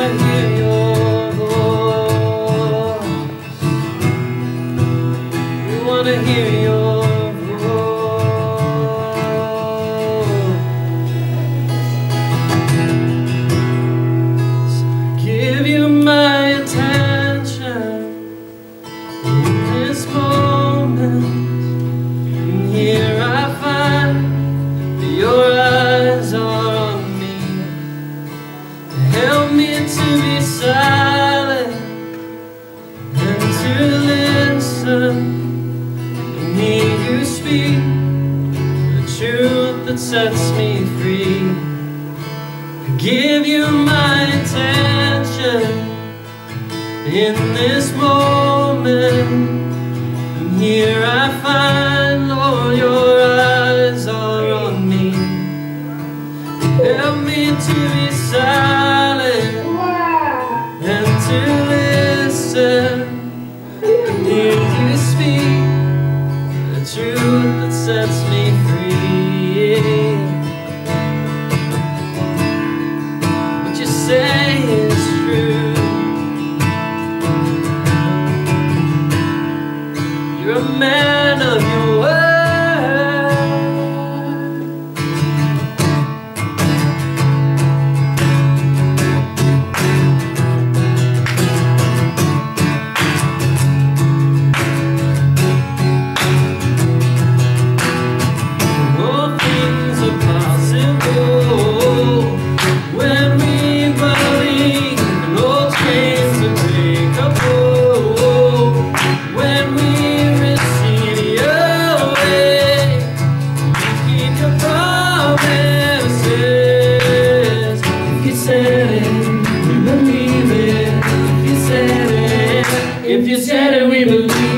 hear your voice. We wanna hear your voice. So I give you my attention in this moment. And here I find that your eyes are on me. Help me to be silent and to listen and hear you speak the truth that sets me free. I give you my attention in this moment, and here I find, Lord, your eyes are on me. Help me to be silent and to listen and hear you speak the truth that sets me free. What you say is true. You're a man of your word. All things are possible when we believe, and all chains are breakable when we receive your way. You keep your promises. If you said it, we believe it. If you said it, if you said it, we believe it.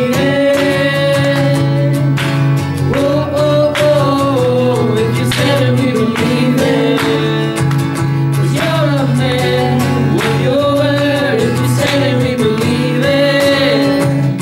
Oh, oh, oh, if you said it, we believe it. 'Cause you're a man with your word. If you said it, we believe it.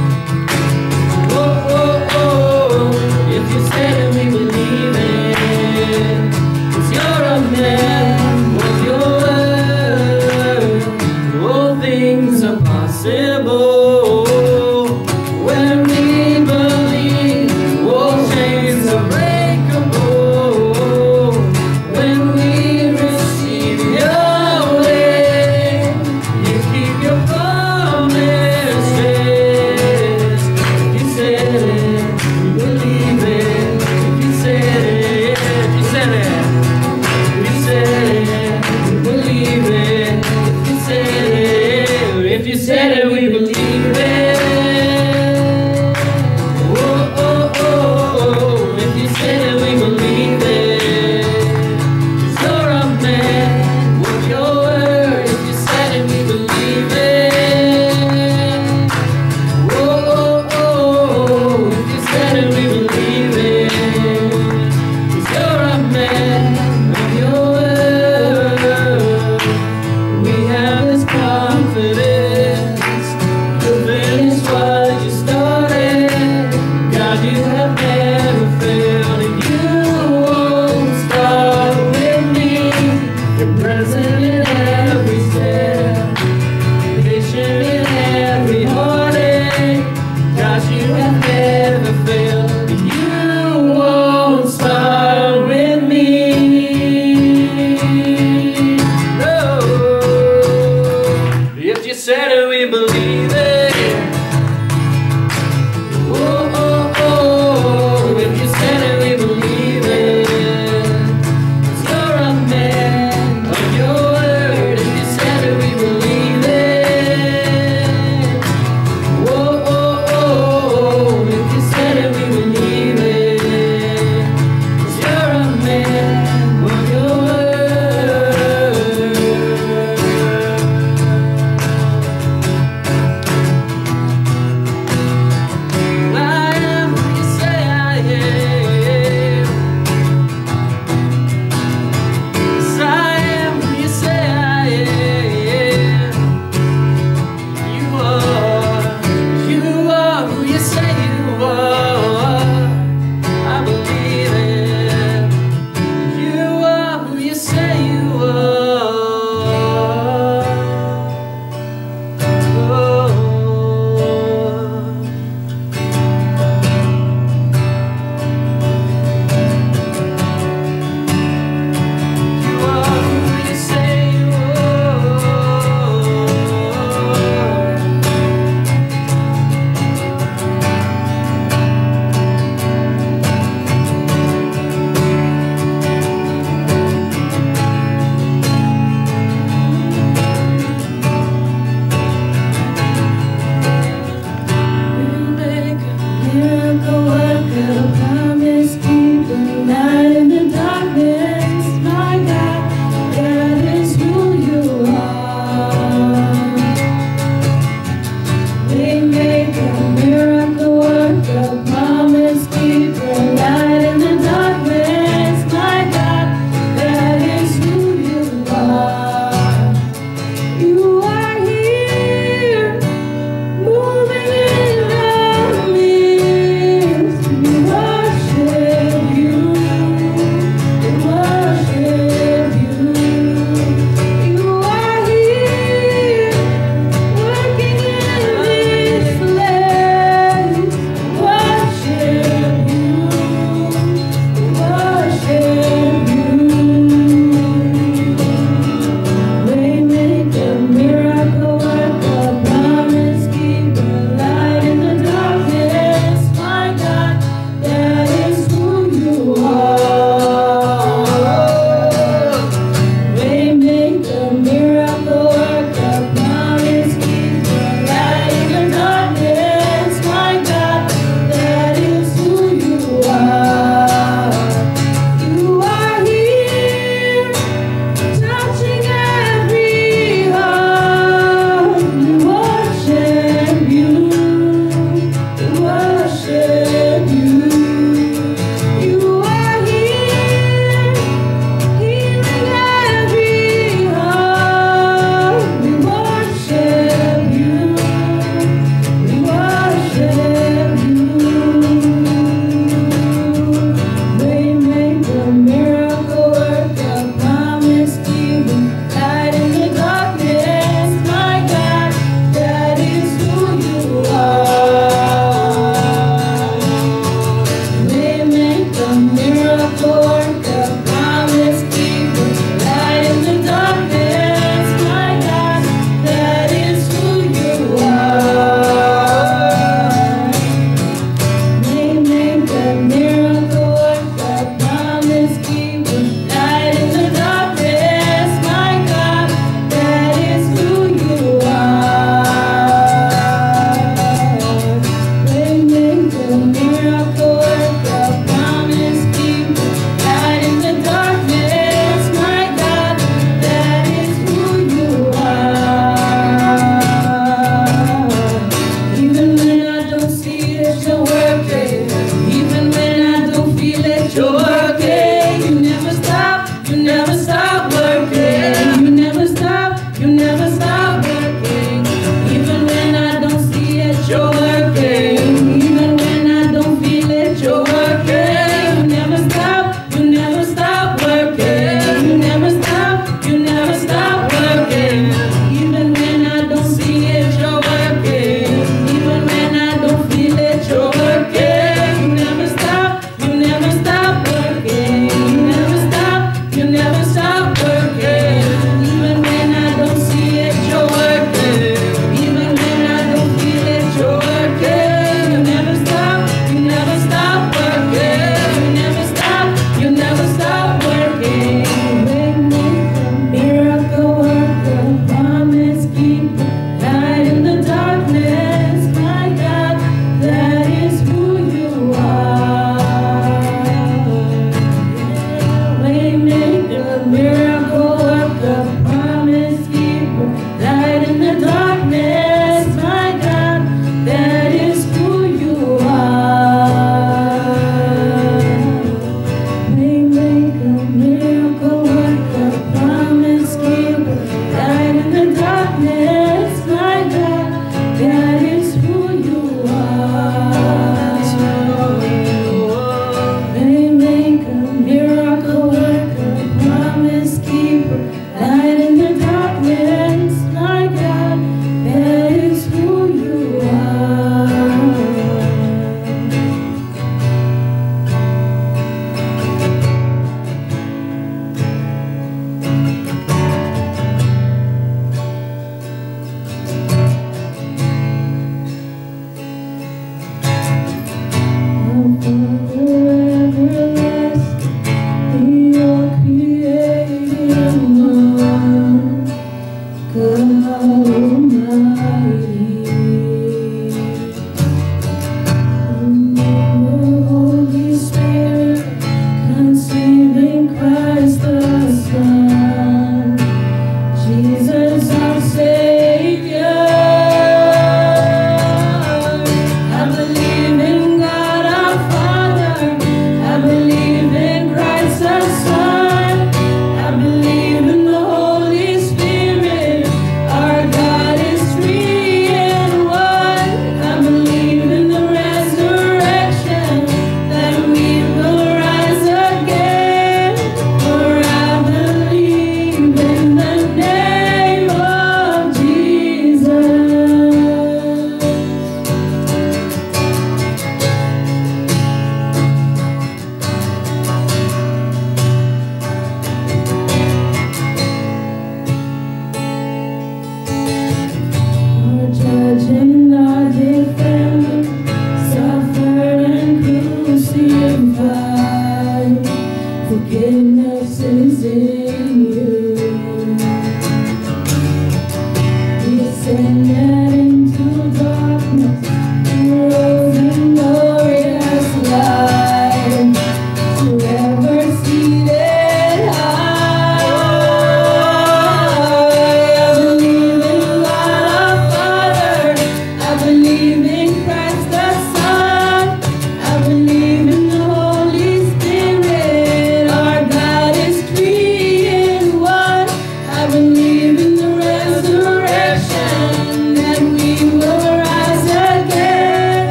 Oh, oh, oh, if you said it, we believe it. 'Cause you're a man with your word. All things are possible when we believe. All chains are breakable when we receive your way. You keep your promises. If you said it, we believe it. If you said it, if you said it, we said it, we believe it. If you said it, if you said it, we believe it. Oh, oh, oh, if you said it, we believe it. 'Cause you're a man with your word. If you said it, we believe it. Oh, oh, oh, if you said it, we believe it. 'Cause you're a man with your word. We have this confidence to finish what you started. God, you have never failed, and you won't stop with me. You're present in every step, patient in every heartache. God, you have never failed, and you won't stop with me. No. If you said it, we believe it. Oh, oh, oh, if you said it, we believe it. 'Cause you're a man of your word. If you said it, we believe it. Oh, oh, oh, if you said it, we believe it. 'Cause you're a man of your word.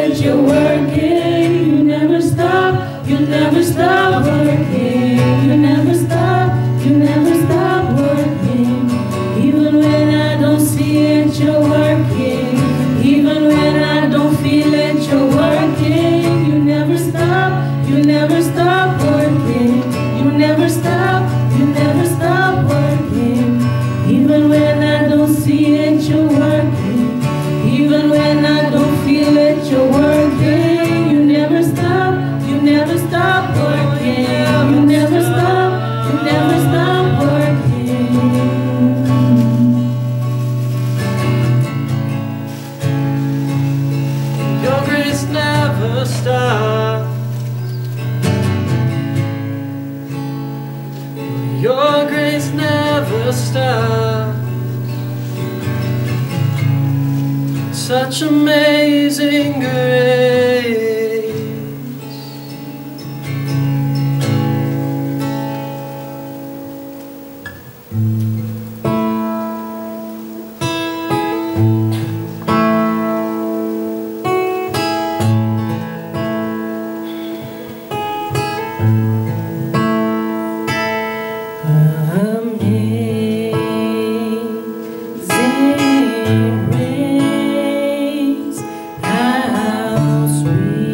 that you're working. You never stop working. You never stop working. Even when I don't see it, you're working. Even when I don't feel it, you're working. You never stop working. You never stop working. Even when I don't see it, you're working. Even when I don't feel it, you're working. You never stop working. You never stop working. Your grace never stops. Your grace never stops. Such amazing grace. Amazing grace, how sweet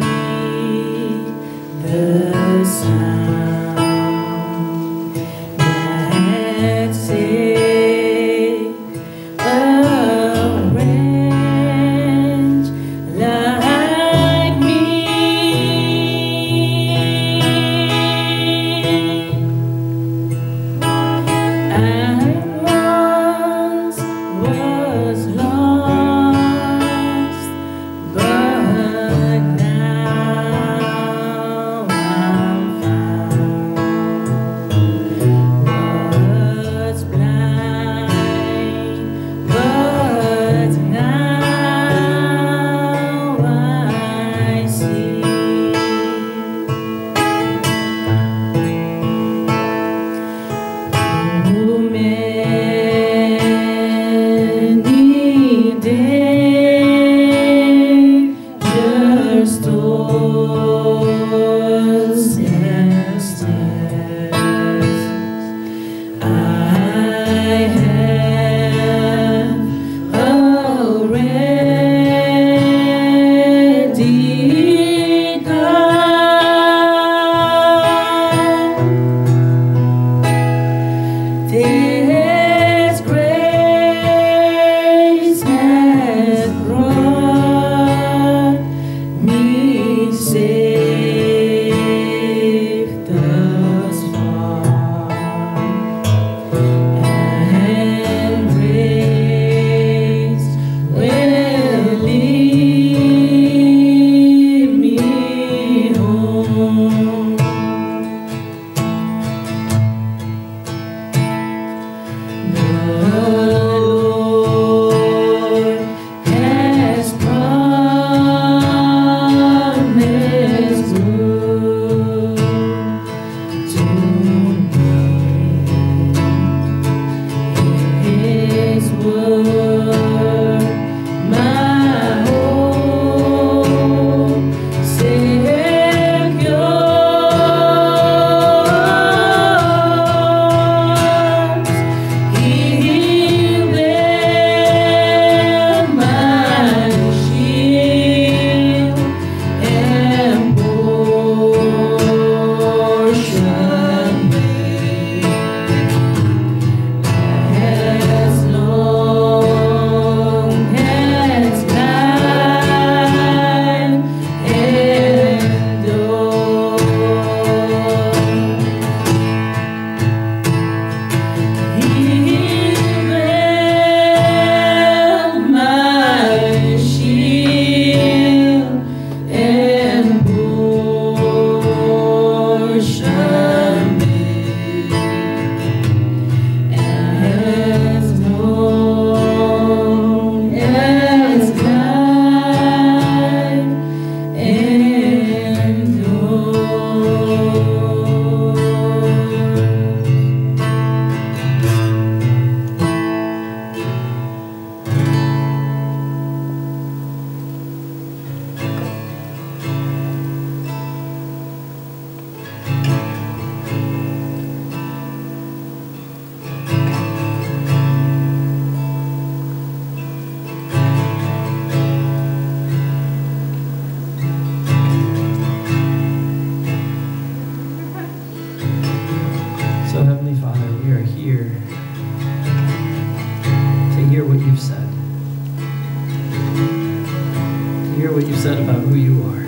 hear what you said about who you are,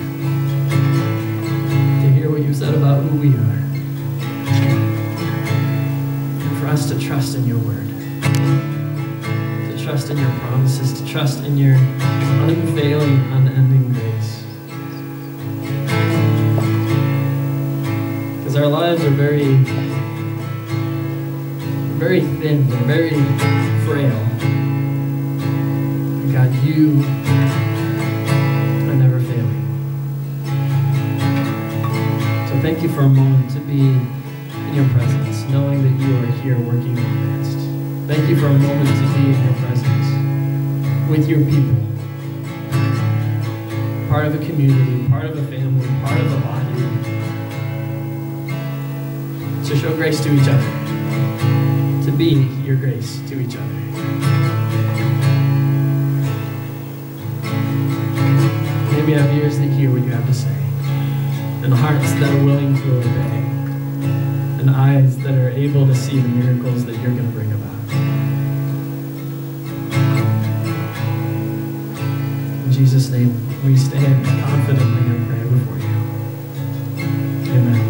to hear what you said about who we are, and for us to trust in your word, to trust in your promises, to trust in your unfailing, unending grace. Because our lives are very thin, they're very frail. And God, you are never failing. So thank you for a moment to be in your presence, knowing that you are here working in our midst. Thank you for a moment to be in your presence with your people. Part of a community, part of a family, part of a body. To show grace to each other. To be your grace to each other. May we have ears that hear what you have to say, and hearts that are willing to obey, and eyes that are able to see the miracles that you're going to bring about. In Jesus' name, we stand confidently and pray before you. Amen.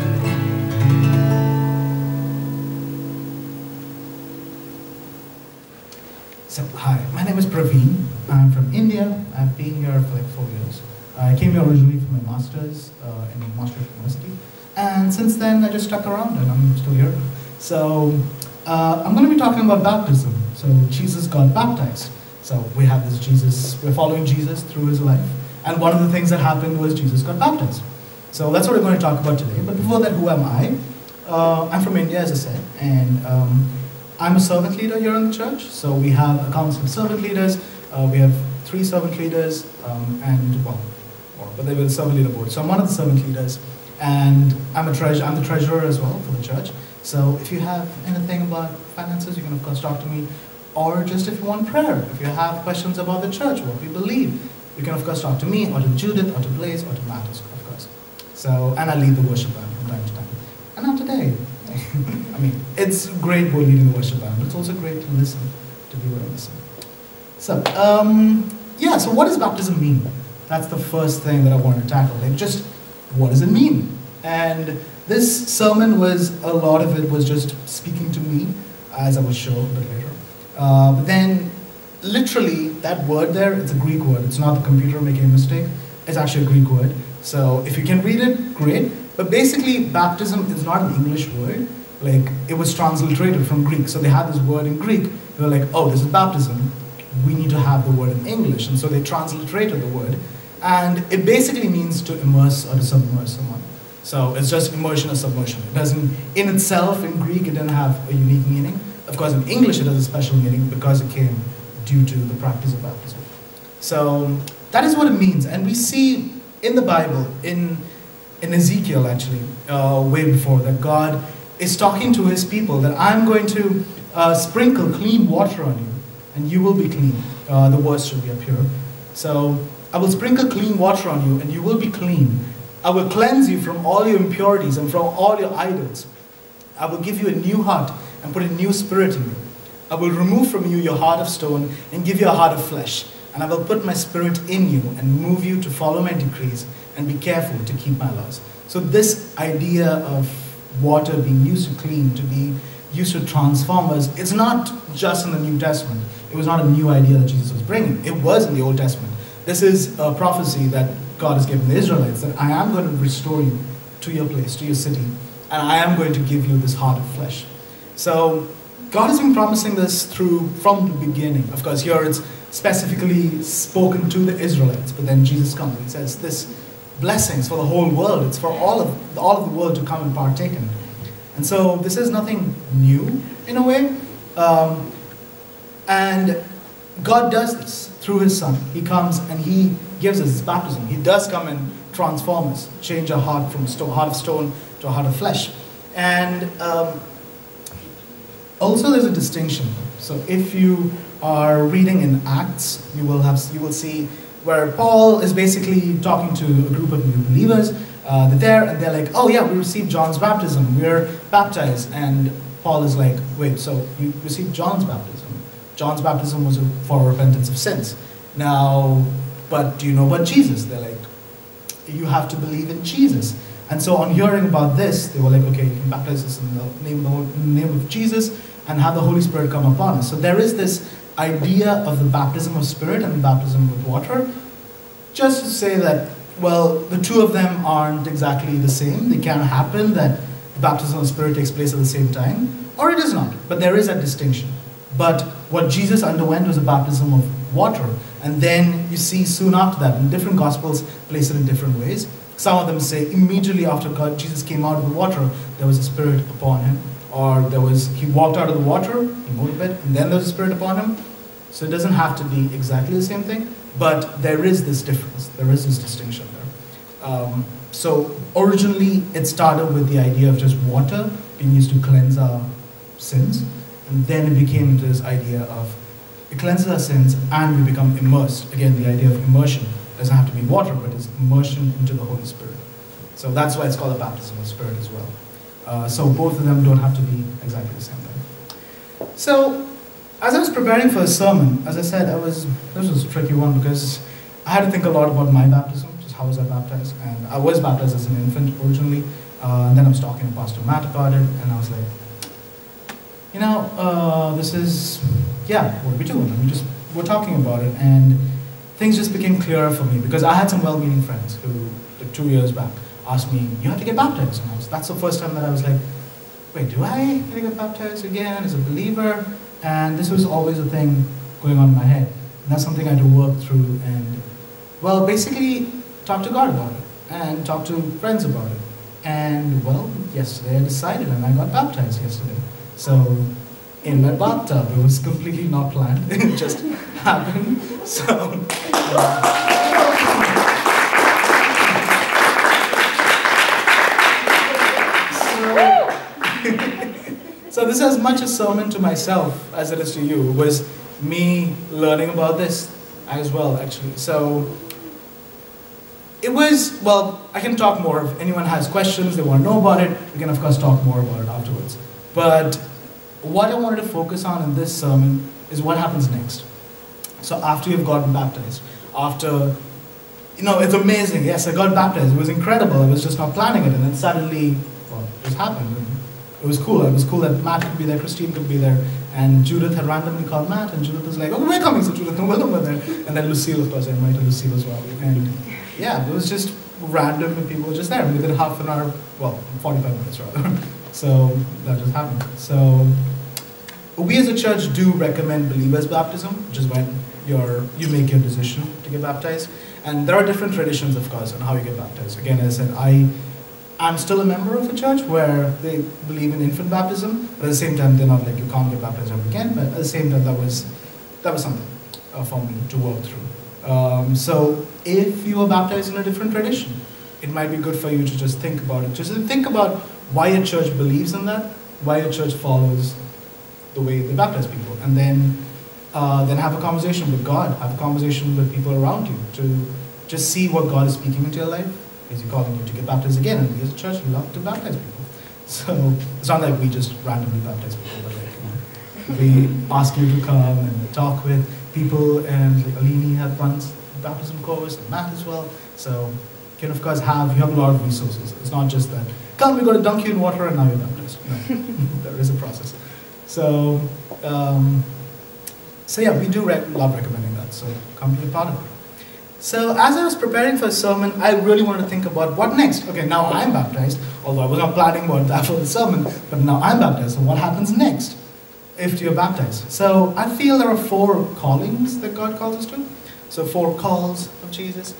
So, hi, my name is Praveen. I'm from India. I've been here for like 4 years. I came here originally for my master's in Maastricht University. And since then, I just stuck around and I'm still here. So, I'm going to be talking about baptism. So, Jesus got baptized. So, we have this Jesus, we're following Jesus through his life. And one of the things that happened was Jesus got baptized. So, that's what we're going to talk about today. But before that, who am I? I'm from India, as I said. And I'm a servant leader here in the church. So we have a council of servant leaders. We have 3 servant leaders, but they were the servant leader board. So I'm one of the servant leaders, and I'm the treasurer as well for the church. So if you have anything about finances, you can of course talk to me, or just if you want prayer, if you have questions about the church, what we believe, you can of course talk to me, or to Judith, or to Blaze, or to Matt, of course. So, and I lead the worship band from time to time. And not today. I mean, it's great when leading the worship band, but it's also great to listen, to be able to listen. So, so what does baptism mean? That's the first thing that I wanted to tackle. Like, just what does it mean? And this sermon a lot of it was just speaking to me, as I will show a bit later. But then, literally, that word there, it's a Greek word. It's not the computer making a mistake. It's actually a Greek word. So, if you can read it, great. But basically, baptism is not an English word. Like, it was transliterated from Greek. So they had this word in Greek. They were like, oh, this is baptism. We need to have the word in English. And so they transliterated the word. And it basically means to immerse or to submerge someone. So it's just immersion or submersion. It doesn't, in itself, in Greek, it didn't have a unique meaning. Of course, in English, it has a special meaning because it came due to the practice of baptism. So that is what it means. And we see in the Bible, in Ezekiel actually, way before, that God is talking to his people that I'm going to sprinkle clean water on you and you will be clean. The words should be up here. So I will sprinkle clean water on you and you will be clean. I will cleanse you from all your impurities and from all your idols. I will give you a new heart and put a new spirit in you. I will remove from you your heart of stone and give you a heart of flesh. And I will put my spirit in you and move you to follow my decrees and be careful to keep my laws. So this idea of water being used to clean, to be used to transform us, it's not just in the New Testament. It was not a new idea that Jesus was bringing. It was in the Old Testament. This is a prophecy that God has given the Israelites, that I am going to restore you to your place, to your city, and I am going to give you this heart of flesh. So God has been promising this from the beginning. Of course, here it's specifically spoken to the Israelites, but then Jesus comes and says this blessings for the whole world. It's for all of the world to come and partake in it. And so this is nothing new in a way. And God does this through his Son. He comes and he gives us his baptism. He does come and transform us, change our heart from heart of stone to a heart of flesh. And also there's a distinction. So if you are reading in Acts, you will see where Paul is basically talking to a group of new believers. They're there and they're like, oh yeah, we received John's baptism. We're baptized. And Paul is like, wait, so you received John's baptism? John's baptism was for repentance of sins. Now, but do you know about Jesus? They're like, you have to believe in Jesus. And so on hearing about this, they were like, okay, you can baptize us in the name of Jesus and have the Holy Spirit come upon us. So there is this idea of the baptism of Spirit and the baptism with water, just to say that, well, the two of them aren't exactly the same. They can happen that the baptism of Spirit takes place at the same time, or it is not, but there is a distinction. But what Jesus underwent was a baptism of water, and then you see soon after that, in different Gospels place it in different ways. Some of them say immediately after Jesus came out of the water, there was a Spirit upon him, or he walked out of the water, he moved a bit, and then there was a Spirit upon him. So it doesn't have to be exactly the same thing, but there is this difference, there is this distinction there. So originally it started with the idea of just water being used to cleanse our sins, and then it became into this idea of it cleanses our sins and we become immersed. Again, the idea of immersion doesn't have to be water, but it's immersion into the Holy Spirit. So that's why it's called a baptism of Spirit as well. So both of them don't have to be exactly the same thing. So as I was preparing for a sermon, as I said, this was a tricky one because I had to think a lot about my baptism, just how was I baptized. And I was baptized as an infant originally, and then I was talking to Pastor Matt about it, and I was like, this is, what are we doing? We're talking about it, and things just became clearer for me because I had some well-meaning friends who, 2 years back, asked me, you have to get baptized. And that's the first time that I was like, wait, do I have to get baptized again as a believer? And this was always a thing going on in my head. And that's something I had to work through and, well, basically talk to God about it and talk to friends about it. And, well, yesterday I decided and I got baptized yesterday. So, in my bathtub, it was completely not planned. It just happened. So, so this is as much a sermon to myself as it is to you. It was me learning about this as well, actually. So it was, well, I can talk more. If anyone has questions, they want to know about it, we can of course talk more about it afterwards. But what I wanted to focus on in this sermon is what happens next. So after you've gotten baptized, after, it's amazing. Yes, I got baptized. It was incredible. I was just not planning it. And then suddenly, well, it just happened. And it was cool. It was cool that Matt could be there, Christine could be there, and Judith had randomly called Matt, and Judith was like, oh, we're coming. So Judith and Willem were there. And then Lucille, of course, I invited Lucille as well. And yeah, it was just random and people were just there. Within half an hour, well, 45 minutes rather. So that just happened. So we as a church do recommend believers' baptism, which is when you make your decision to get baptized. And there are different traditions, of course, on how you get baptized. Again, as I said, I'm still a member of a church where they believe in infant baptism, but at the same time, they're not like, you can't get baptized ever again, but at the same time, that was something for me to work through. So if you are baptized in a different tradition, it might be good for you to just think about it. Just think about why a church believes in that, why a church follows the way they baptize people, and then have a conversation with God, have a conversation with people around you to just see what God is speaking into your life. Is He calling you to get baptized again? And we as a church love to baptize people. So it's not like we just randomly baptize people, but like, we ask you to come and talk with people, and like Alini runs a baptism course, and Matt as well. So you can of course you have a lot of resources. It's not just that, come, we're going to dunk you in water and now you're baptized. No, there is a process. So, yeah, we do love recommending that, so come be a part of it. So as I was preparing for a sermon, I really wanted to think about what next. Okay, now I'm baptized, although I was not planning about that for the sermon, but now I'm baptized, so what happens next if you're baptized? So I feel there are 4 callings that God calls us to. So 4 calls of Jesus.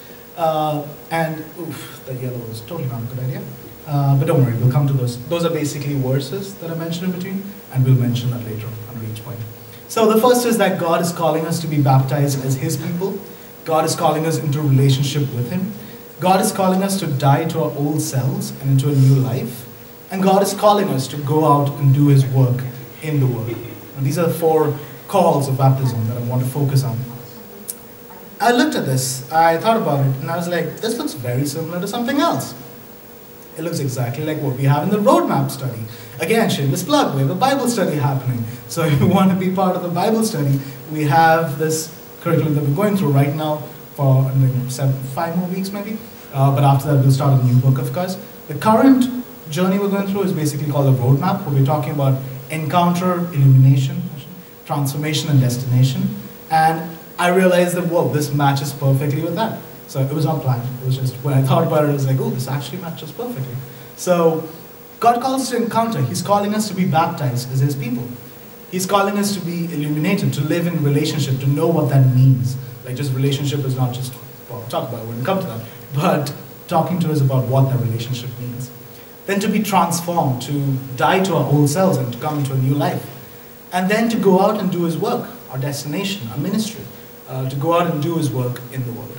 The yellow is totally not a good idea. But don't worry, we'll come to those. Those are basically verses that I mentioned in between, and we'll mention that later on each point. So the first is that God is calling us to be baptized as His people. God is calling us into a relationship with Him. God is calling us to die to our old selves and into a new life. And God is calling us to go out and do His work in the world. And these are the 4 calls of baptism that I want to focus on. I looked at this, I thought about it, and I was like, this looks very similar to something else. It looks exactly like what we have in the roadmap study. Again, shameless plug, we have a Bible study happening. So if you want to be part of the Bible study, we have this curriculum that we're going through right now. for 5 more weeks maybe. But after that, we'll start a new book, of course. The current journey we're going through is basically called the roadmap, where we're talking about encounter, illumination, transformation, and destination. And I realized that, whoa, this matches perfectly with that. So it was not planned. It was just, when I thought about it, I was like, oh, this actually matches perfectly. So God calls us to encounter. He's calling us to be baptized as His people. He's calling us to be illuminated, to live in relationship, to know what that means. Like, just relationship is not just, well, we'll talk about it when we come to that, but talking to us about what that relationship means. Then to be transformed, to die to our old selves and to come into a new life. And then to go out and do His work, our destination, our ministry, to go out and do His work in the world.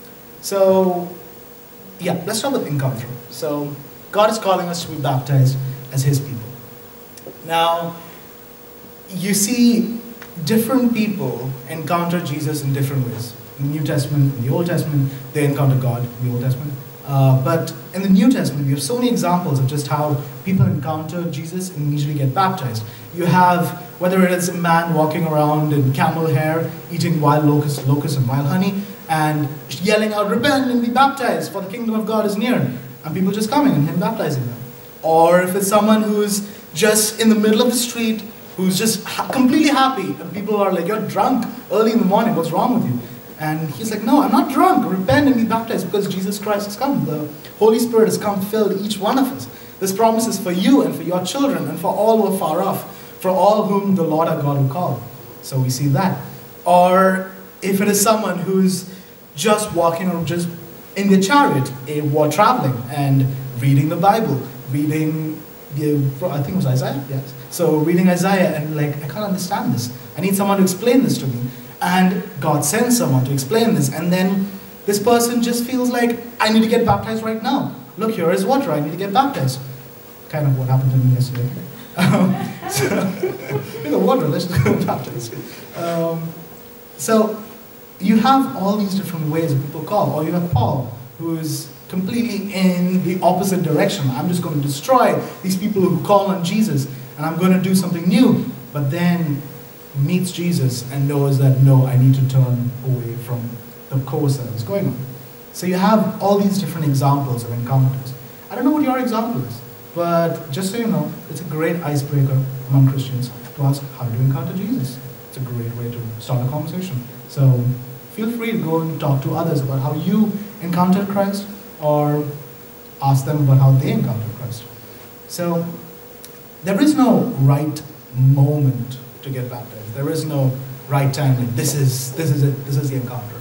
So, yeah, let's start with encounter. So, God is calling us to be baptized as His people. Now, you see different people encounter Jesus in different ways. In the New Testament, in the Old Testament, they encounter God in the Old Testament. But in the New Testament, we have so many examples of just how people encounter Jesus and immediately get baptized. You have, whether it is a man walking around in camel hair, eating wild locusts and wild honey, and yelling out, repent and be baptized, for the kingdom of God is near. And people just coming and Him baptizing them. Or if it's someone who's just in the middle of the street, who's just completely happy, and people are like, you're drunk early in the morning, what's wrong with you? And he's like, no, I'm not drunk. Repent and be baptized because Jesus Christ has come. The Holy Spirit has come, filled each one of us. This promise is for you and for your children and for all who are far off, for all whom the Lord our God will call. So we see that. Or if it is someone who's just walking or just in their chariot while traveling and reading the Bible, reading I think it was Isaiah, yes. So reading Isaiah and like, I can't understand this. I need someone to explain this to me. And God sends someone to explain this. And then this person just feels like, I need to get baptized right now. Look, here is water, I need to get baptized. Kind of what happened to me yesterday. So, water, let's just go baptized. So you have all these different ways that people call. Or you have Paul, who's completely in the opposite direction. I'm just going to destroy these people who call on Jesus, and I'm going to do something new. But then meets Jesus and knows that, no, I need to turn away from the course that I was going on. So you have all these different examples of encounters. I don't know what your example is, but just so you know, it's a great icebreaker among Christians to ask, how do you encounter Jesus? It's a great way to start a conversation. So feel free to go and talk to others about how you encountered Christ, or ask them about how they encountered Christ. So there is no right moment to get baptized. There is no right time. Like, this is it. This is the encounter.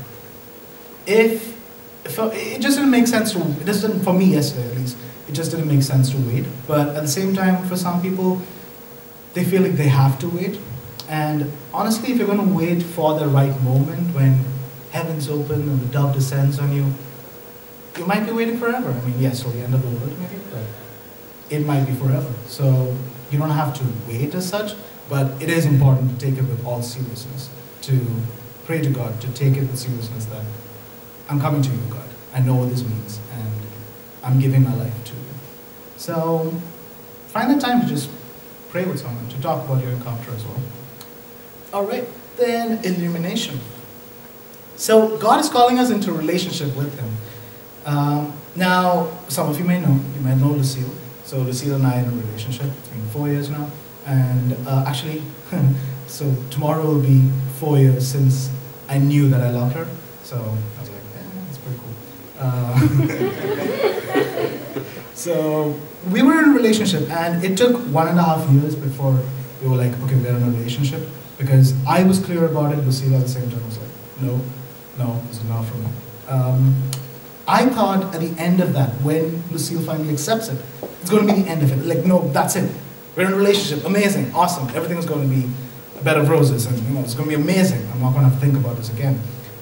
It just didn't make sense to. It just didn't, for me yesterday at least. It just didn't make sense to wait. But at the same time, for some people, they feel like they have to wait. And honestly, if you're going to wait for the right moment when heaven's open and the dove descends on you, you might be waiting forever. I mean, yes, till the end of the world maybe, but it might be forever. So you don't have to wait as such. But it is important to take it with all seriousness, to pray to God, to take it with seriousness that I'm coming to you, God. I know what this means, and I'm giving my life to you. So find the time to just pray with someone, to talk about your encounter as well. All right, then illumination. So God is calling us into a relationship with Him. Now, some of you might know Lucille. So Lucille and I are in a relationship. It's been 4 years now. And actually, so tomorrow will be 4 years since I knew that I loved her. So I was like, that's pretty cool. So we were in a relationship, and it took 1.5 years before we were like, okay, we're in a relationship. Because I was clear about it, Lucille at the same time was like, no, this is not for me. I thought at the end of that, when Lucille finally accepts it, it's going to be the end of it. Like, no, that's it. We're in a relationship, amazing, awesome. Everything is going to be a bed of roses, and it's going to be amazing. I'm not going to have to think about this again.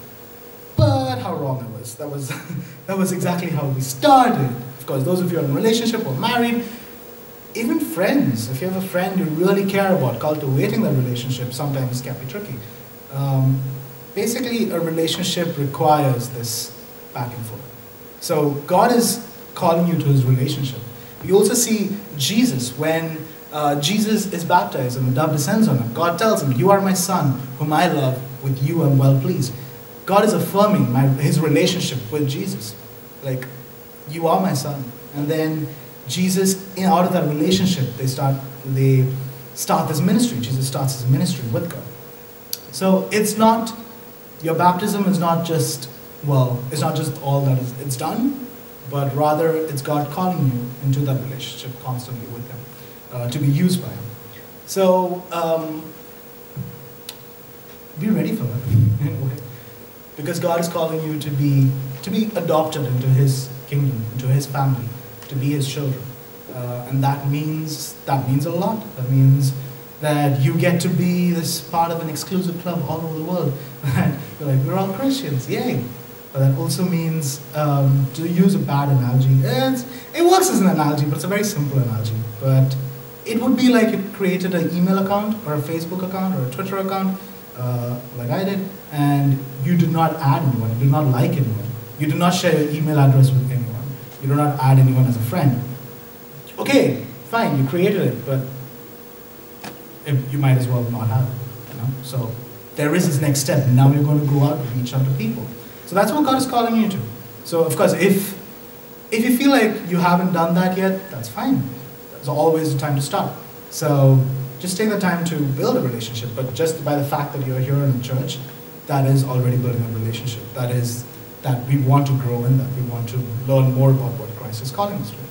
But how wrong I was. That was exactly how we started. Of course, those of you who are in a relationship or married, even friends, if you have a friend you really care about, cultivating that relationship sometimes can be tricky. Basically, a relationship requires this back and forth. So God is calling you to His relationship. We also see Jesus when Jesus is baptized and the dove descends on Him. God tells Him, you are my Son, whom I love, with you I'm well pleased. God is affirming his relationship with Jesus. Like, you are my son. And then Jesus, out of that relationship, they start this ministry. Jesus starts his ministry with God. So it's not, your baptism is not just, it's not just all that it's done, but rather it's God calling you into that relationship constantly with him, to be used by him. So be ready for that in a way. Because God is calling you to be adopted into his kingdom, into his family, to be his children. And that means a lot. That means that you get to be this part of an exclusive club all over the world. You're like, we're all Christians, yay. But that also means, to use a bad analogy, it works as an analogy, but it's a very simple analogy. But it would be like you created an email account, or a Facebook account, or a Twitter account, like I did, and you did not add anyone, you did not like anyone, you did not share your email address with anyone, you do not add anyone as a friend. Okay, fine, you created it, but you might as well not have it, you know? So there is this next step. Now you're going to go out and reach out to people. So that's what God is calling you to. So of course, if you feel like you haven't done that yet, that's fine. There's always a time to start. So just take the time to build a relationship. But just by the fact that you're here in the church, that is already building a relationship. That is that we want to grow in that. We want to learn more about what Christ is calling us to.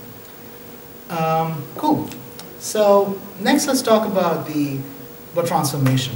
Cool. So next, let's talk about transformation.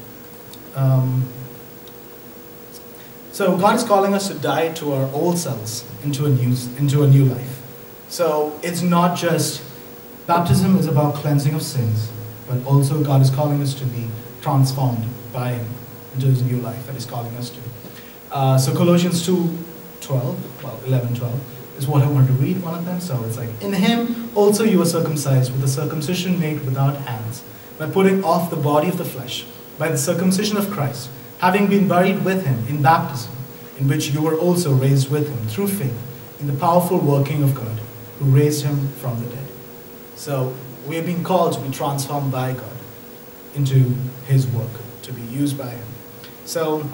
So God is calling us to die to our old selves into a new life. So it's not just baptism is about cleansing of sins, but also God is calling us to be transformed by Him into His new life that He's calling us to. So Colossians 11:12 is what I want to read, one of them. So it's like, in Him also you were circumcised with a circumcision made without hands, by putting off the body of the flesh, by the circumcision of Christ, having been buried with Him in baptism, in which you were also raised with Him through faith in the powerful working of God, who raised Him from the dead. So we have been called to be transformed by God into His work, to be used by Him. So,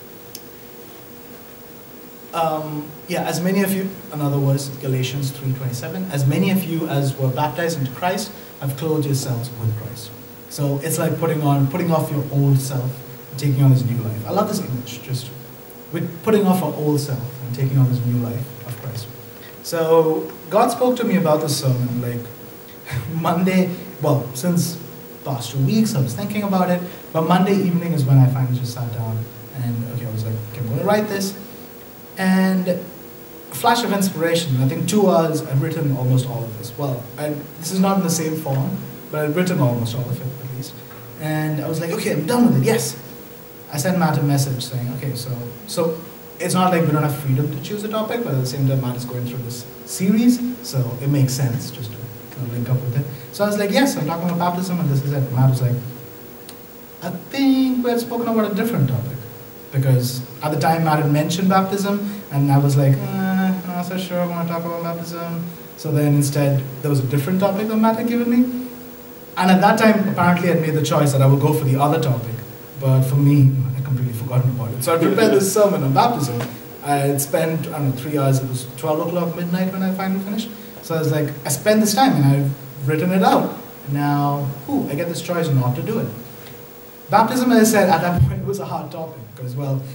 as many of you, another verse, Galatians 3:27, as many of you as were baptized into Christ have clothed yourselves with Christ. So it's like putting off your old self, taking on this new life. I love this image, just with putting off our old self and taking on this new life of Christ. So God spoke to me about this sermon like Monday, since past 2 weeks I was thinking about it, but Monday evening is when I finally just sat down and I was like, okay, I'm going to write this. And a flash of inspiration, I think 2 hours, I've written almost all of this. This is not in the same form, but I've written almost all of it at least. And I was like, okay, I'm done with it, yes. I sent Matt a message saying, okay, so it's not like we don't have freedom to choose a topic, but at the same time Matt is going through this series, so it makes sense just to link up with it. So I was like, yes, I'm talking about baptism, and this is it. And Matt was like, I think we had spoken about a different topic. Because at the time Matt had mentioned baptism, and I was like, I'm not so sure I want to talk about baptism. So then instead, there was a different topic that Matt had given me. And at that time, apparently I'd made the choice that I would go for the other topic. But for me, I completely forgotten about it. So I prepared this sermon on baptism. I had spent, 3 hours, it was 12 o'clock midnight when I finally finished. So I was like, I spent this time and I've written it out. Now, I get this choice not to do it. Baptism, as I said, at that point, was a hard topic. Because,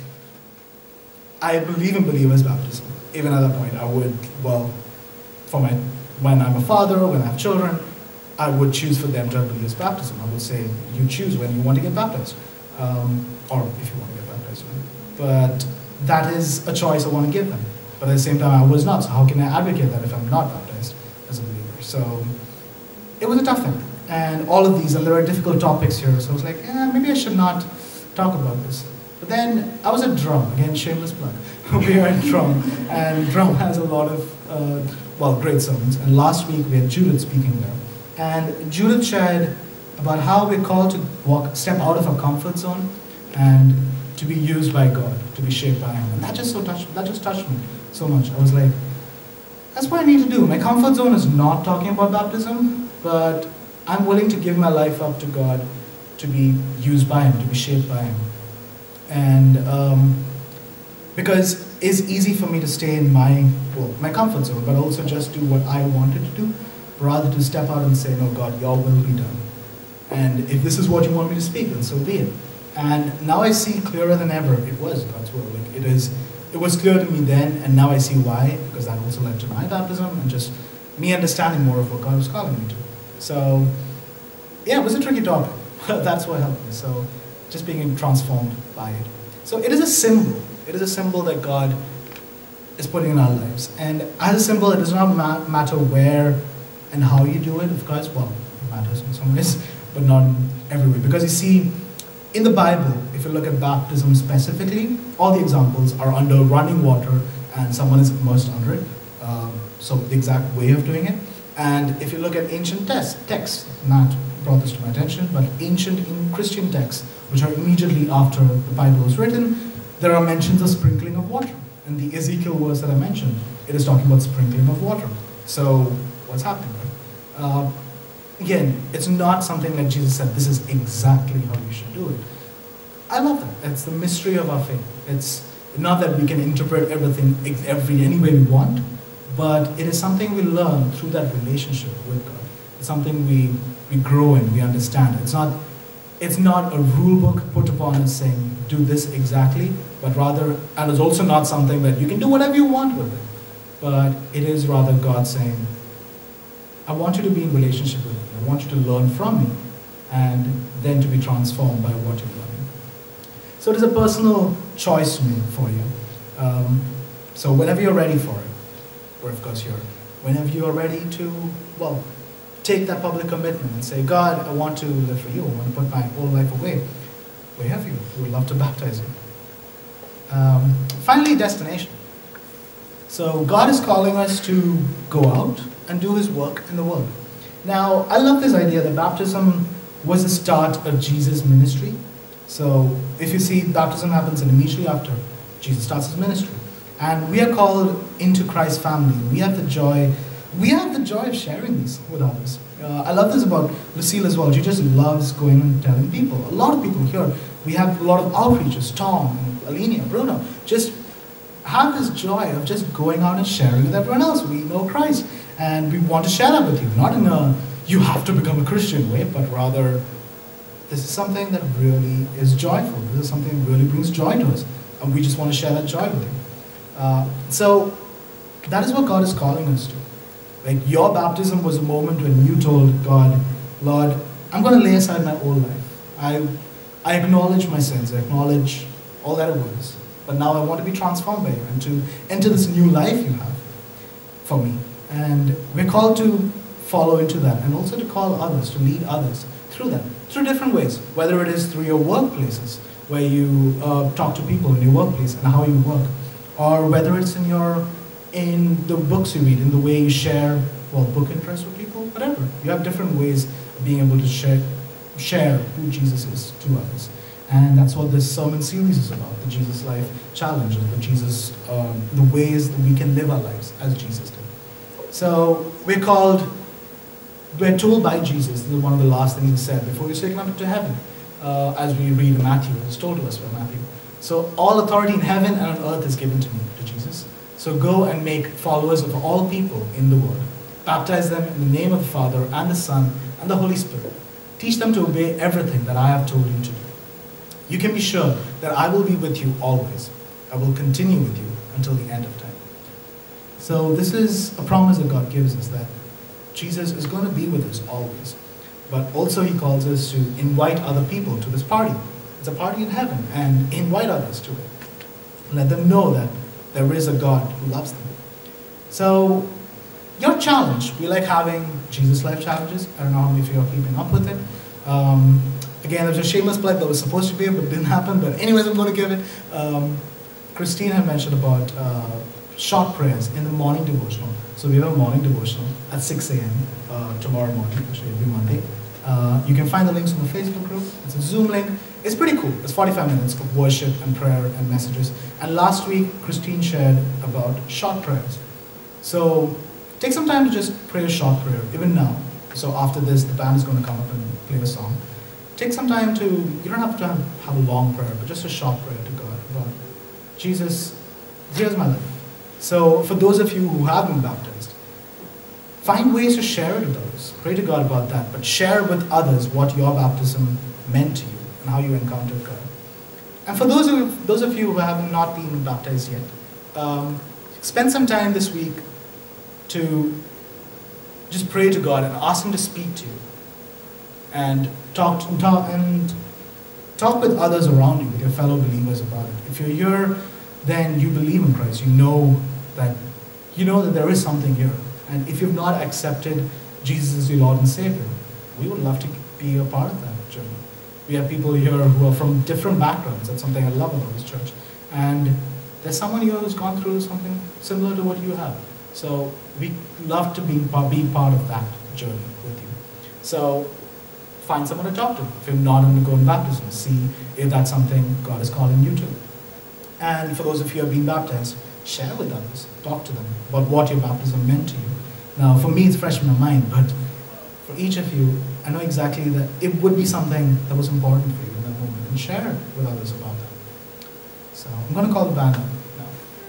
I believe in believers' baptism. Even at that point, I would, when I'm a father, when I have children, I would choose for them to have believers' baptism. I would say, you choose when you want to get baptized. Or if you want to get baptized. But that is a choice I want to give them. But at the same time, I was not. So how can I advocate that if I'm not baptized as a believer? So it was a tough thing. And all of these, and there are difficult topics here. So I was like, maybe I should not talk about this. But then I was at Drum, again, shameless plug. We are at Drum, and Drum has a lot of, great sermons. And last week we had Judith speaking there. And Judith shared about how we're called to step out of our comfort zone and to be used by God, to be shaped by Him. And that just touched me so much. I was like, that's what I need to do. My comfort zone is not talking about baptism, but I'm willing to give my life up to God to be used by Him, to be shaped by Him. And because it's easy for me to stay in my comfort zone, but also just do what I wanted to do, rather to step out and say, no, God, your will be done. And if this is what you want me to speak, then so be it. And now I see clearer than ever, it was God's will. Like it was clear to me then, and now I see why, because that also led to my baptism and just me understanding more of what God was calling me to. So, yeah, it was a tricky topic. That's what helped me. So, just being transformed by it. So, it is a symbol. It is a symbol that God is putting in our lives. And as a symbol, it does not matter where and how you do it. Of course, well, it matters in some ways, but not in every way. Because you see, in the Bible, if you look at baptism specifically, all the examples are under running water and someone is immersed under it. So the exact way of doing it. And if you look at ancient texts, Matt brought this to my attention, but ancient Christian texts, which are immediately after the Bible was written, there are mentions of sprinkling of water. And the Ezekiel verse that I mentioned, it is talking about sprinkling of water. So what's happening, right? Again, it's not something that Jesus said, this is exactly how you should do it. I love that. It's the mystery of our faith. It's not that we can interpret everything any way we want, but it is something we learn through that relationship with God. It's something we grow in, we understand. It's not a rule book put upon us saying, do this exactly, but rather, and it's also not something that you can do whatever you want with it, but it is rather God saying, I want you to be in relationship with me. I want you to learn from me, and then to be transformed by what you're learning. So it is a personal choice to make for you. So whenever you're ready for it, or of course whenever you're ready to, well, take that public commitment and say, God, I want to live for you. I want to put my whole life away. We have you. We would love to baptize you. Finally, destination. So God is calling us to go out and do His work in the world. Now, I love this idea that baptism was the start of Jesus' ministry. So if you see, baptism happens immediately after Jesus starts His ministry. And we are called into Christ's family. We have the joy of sharing this with others. I love this about Lucille as well. She just loves going and telling people. A lot of people here, we have a lot of outreaches. Tom, Alenia, Bruno, just have this joy of just going out and sharing with everyone else. We know Christ, and we want to share that with you. Not in a, you have to become a Christian way, but rather, this is something that really is joyful. This is something that really brings joy to us. And we just want to share that joy with you. So that is what God is calling us to. Like, your baptism was a moment when you told God, Lord, I'm going to lay aside my old life. I acknowledge my sins. I acknowledge all that it was. But now I want to be transformed by you and to enter this new life you have for me. And we're called to follow into that, and also to call others, to lead others through that, through different ways. Whether it is through your workplaces, where you talk to people in your workplace and how you work, or whether it's in the books you read, in the way you share, well, book interest with people, whatever. You have different ways of being able to share who Jesus is to others. And that's what this sermon series is about, the Jesus Life Challenge, the ways that we can live our lives as Jesus did. So we're told by Jesus, this is one of the last things he said, before he was taken up to heaven, as we read in Matthew, it's told to us by Matthew. So all authority in heaven and on earth is given to me, to Jesus. So go and make followers of all people in the world. Baptize them in the name of the Father and the Son and the Holy Spirit. Teach them to obey everything that I have told you to do. You can be sure that I will be with you always. I will continue with you until the end of time. So this is a promise that God gives us, that Jesus is going to be with us always. But also he calls us to invite other people to this party. It's a party in heaven, and invite others to it. Let them know that there is a God who loves them. So your challenge, we like having Jesus Life Challenges. I don't know how many of you are keeping up with it. Again, there's a shameless plug that was supposed to be, but didn't happen. But anyways, I'm going to give it. Christine had mentioned about short prayers in the morning devotional. So we have a morning devotional at 6 a.m. Tomorrow morning, actually every Monday. You can find the links on the Facebook group. It's a Zoom link. It's pretty cool. It's 45 minutes of worship and prayer and messages. And last week, Christine shared about short prayers. So take some time to just pray a short prayer, even now. So after this, the band is going to come up and play a song. Take some time to, you don't have to have a long prayer, but just a short prayer to God about, Jesus, here's my life. So for those of you who have been baptized, find ways to share it with others. Pray to God about that, but share with others what your baptism meant to you and how you encountered God. And for those of you who have not been baptized yet, spend some time this week to just pray to God and ask Him to speak to you, and talk with others around you, with your fellow believers about it. If you're here, then you believe in Christ. You know that there is something here. And if you've not accepted Jesus as your Lord and Savior, we would love to be a part of that journey. We have people here who are from different backgrounds. That's something I love about this church. And there's someone here who's gone through something similar to what you have. So we love to be part of that journey with you. So find someone to talk to. If you're not undergoing baptism, see if that's something God is calling you to. And for those of you who have been baptized, share with others. Talk to them about what your baptism meant to you. Now, for me, it's fresh in my mind, but for each of you, I know exactly that it would be something that was important for you in that moment, and share with others about that. So I'm going to call the band up now.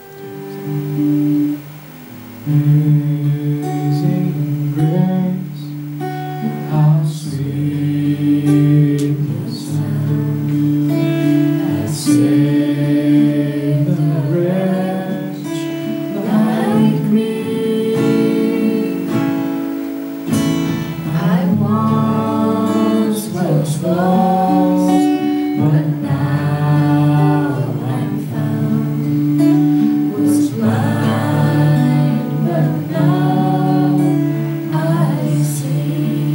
Amazing grace, how sweet the sound that saved a wretch like me. I once was lost, but now I'm found. Was blind, but now I see.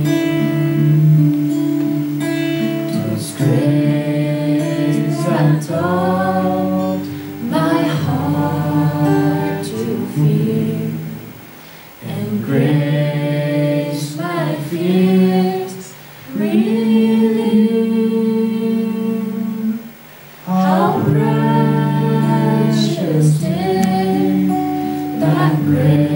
'Twas grace that taught my heart to fear, and grace my fears relieved. How precious did that grace